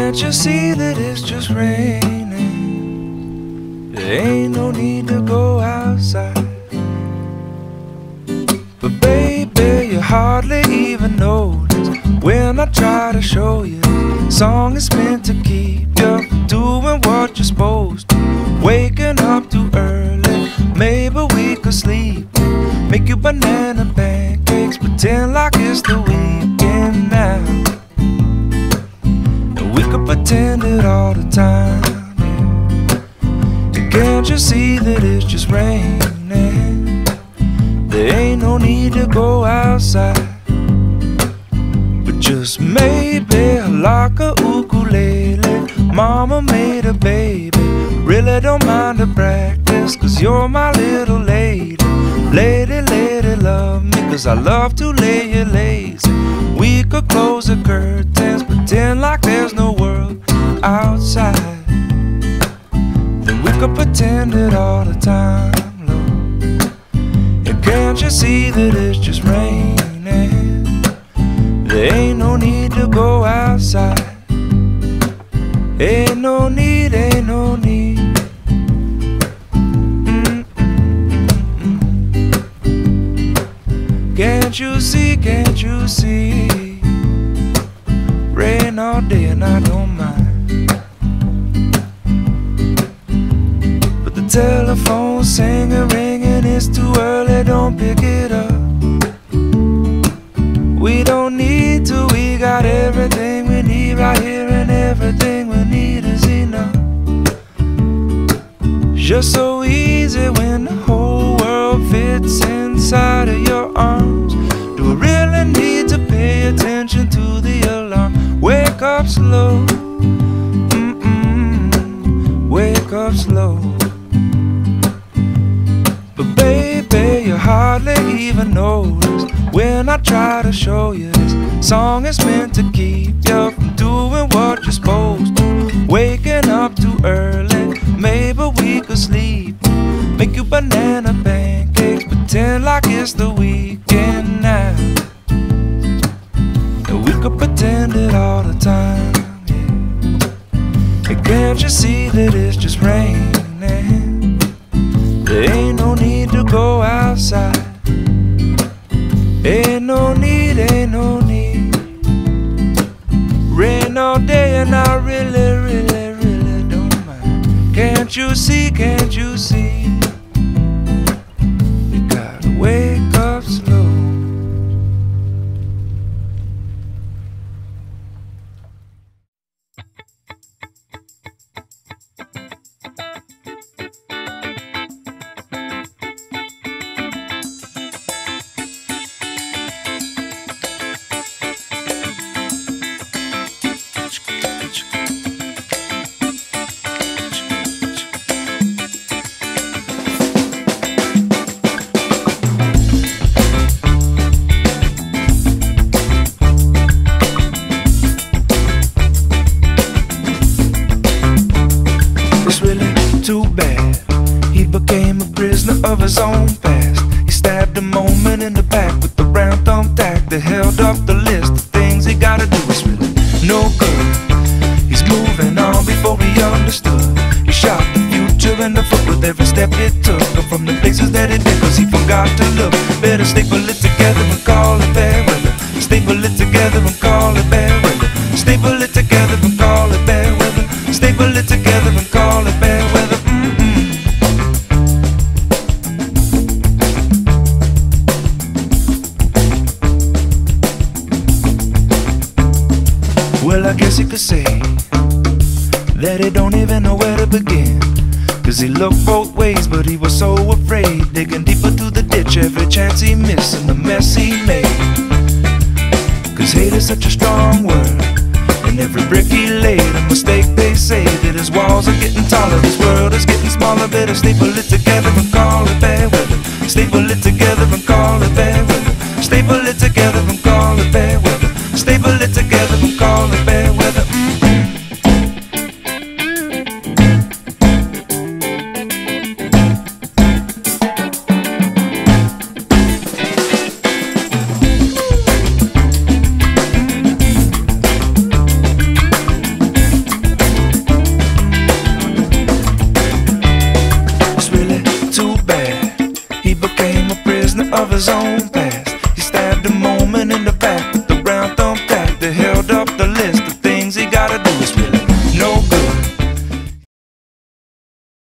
Can't you see that it's just raining? There ain't no need to go outside. But baby, you hardly even notice when I try to show you. Song is meant to keep you from doing what you're supposed to. Waking up too early, maybe we could sleep. Make you banana pancakes, pretend like it's the weekend now. And we could pretend it all the time, yeah. And can't you see that it's just raining? There ain't no need to go outside. But just maybe like a ukulele, mama made a baby. Really don't mind the practice, cause you're my little lady. Lady, lady, love me, cause I love to lay you lazy. We could close the curtains, pretend like there's no world outside. Then we could pretend it all the time, Lord. And can't you see that it's just raining? There ain't no need to go outside. Ain't no need, ain't no need. Can't you see, can't you see? Rain all day and I don't mind. But the telephone singing, ringing, it's too early, don't pick it up. We don't need to, we got everything we need right here, and everything we need is enough. Just so easy when the whole world fits inside of your arms. Do we really need to pay attention to the alarm? Wake up slow, wake up slow. But baby, you hardly even notice when I try to show you this song is meant to keep you from doing what you're supposed to. Waking up too early, maybe we could sleep. Make you banana pancakes, pretend like it's the weekend now. And we could pretend it all the time, yeah. And can't you see that it's just raining? There ain't no need to go outside. Ain't no need, ain't no need. Rain all day and I really, really, really don't mind. Can't you see, can't you see? You gotta wake up slow. Too bad he became a prisoner of his own past. He stabbed a moment in the back with the round thumbtack that held up the list of things he gotta do. It's really no good. He's moving on before he understood. He shot the future in the foot with every step it took. Up from the places that it did, cause he forgot to look. Better staple it together and call it bad weather. Staple it together and call it bad weather. Staple it together and call it bad weather. Staple it together and call it bad weather. Well, I guess you could say that he don't even know where to begin. Cause he looked both ways, but he was so afraid, digging deeper to the ditch every chance he missed and the mess he made. Cause hate is such a strong word, and every brick he laid a mistake. They say that his walls are getting taller, his world is getting smaller. Better staple it together and call it bad weather. Staple it together and call it bad weather. Staple it together and call it bad weather. Staple it together and call it bad weather. his own thing.